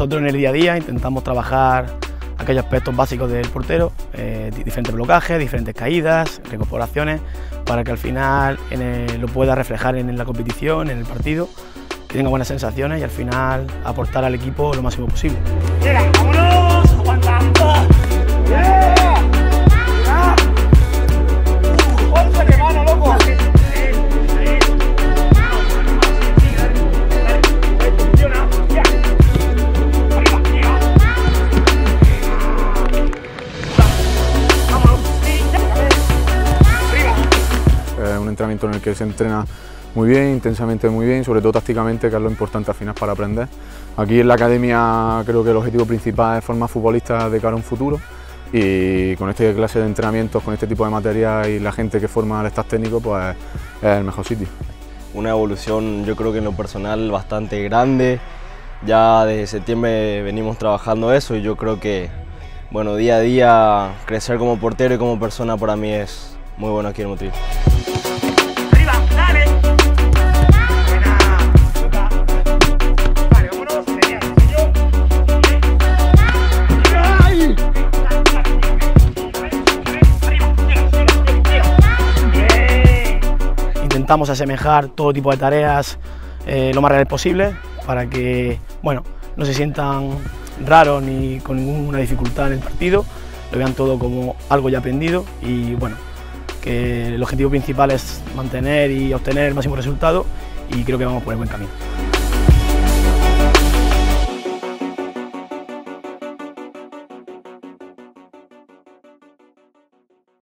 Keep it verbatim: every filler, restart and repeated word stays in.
Nosotros en el día a día intentamos trabajar aquellos aspectos básicos del portero, eh, diferentes blocajes, diferentes caídas, recuperaciones, para que al final en el, lo pueda reflejar en la competición, en el partido, que tenga buenas sensaciones y al final aportar al equipo lo máximo posible. ¡Llega! ¡Vámonos! ¡Aguanta! ¡Yeah! ¡Yeah! ¡once de mano, loco! Un entrenamiento en el que se entrena muy bien, intensamente muy bien, sobre todo tácticamente, que es lo importante al final para aprender. Aquí en la academia creo que el objetivo principal es formar futbolistas de cara a un futuro y con esta clase de entrenamientos, con este tipo de material y la gente que forma el staff técnico, pues es el mejor sitio. Una evolución, yo creo que en lo personal bastante grande. Ya desde septiembre venimos trabajando eso y yo creo que, bueno, día a día crecer como portero y como persona para mí es muy bueno aquí en Motril. Intentamos asemejar todo tipo de tareas eh, lo más real posible para que, bueno, no se sientan raros ni con ninguna dificultad en el partido, lo vean todo como algo ya aprendido y bueno, que el objetivo principal es mantener y obtener el máximo resultado y creo que vamos por el buen camino.